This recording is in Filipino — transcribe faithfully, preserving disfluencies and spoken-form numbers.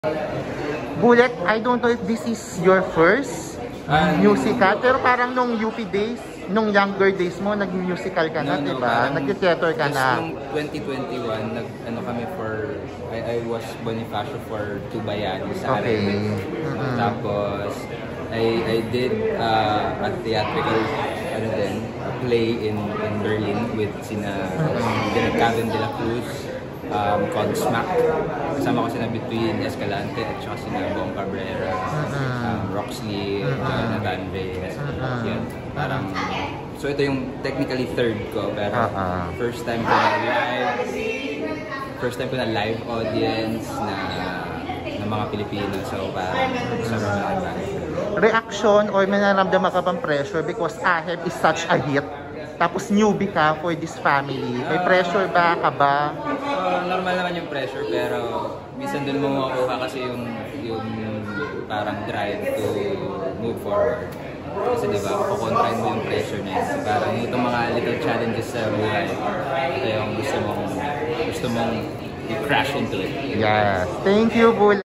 Bullet, I don't know if this is your first um, musical, pero parang nung U P days, nung younger days mo, nag-musical ka na, no, diba? No, nag-theater ka na. Noong twenty twenty-one, nag, ano kami for, I, I was Bonifacio for Tubayani sa okay. Arabic. Mm-hmm. Tapos, I, I did uh, a theatrical, ano din, a play in, in Berlin with sina mm-hmm. Kevin de la Cruz. Um, called Smack. Kasama ko sila between Escalante at saka sila Bong Cabrera, uh-huh. um, Roxley, uh-huh. Nathan Reyes. Uh-huh. Yan. Parang, so ito yung technically third ko, pero uh-huh. first time ko na live, first time ko na live audience na ng mga Pilipino. So parang sobrang uh-huh. reaction or may naramdaman ka bang pressure because Aheb is such a hit? Tapos newbie ka for this family. May pressure ba ka ba? Uh, normal naman yung pressure, pero minsan dun mo makukuha kasi yung, yung parang drive to move forward. Kasi diba, kukontrain mo yung pressure na yun. Parang itong mga little challenges sa buhay, ito yung gusto mong, gusto mong i-crash into it. Yes. Thank you, Bullet.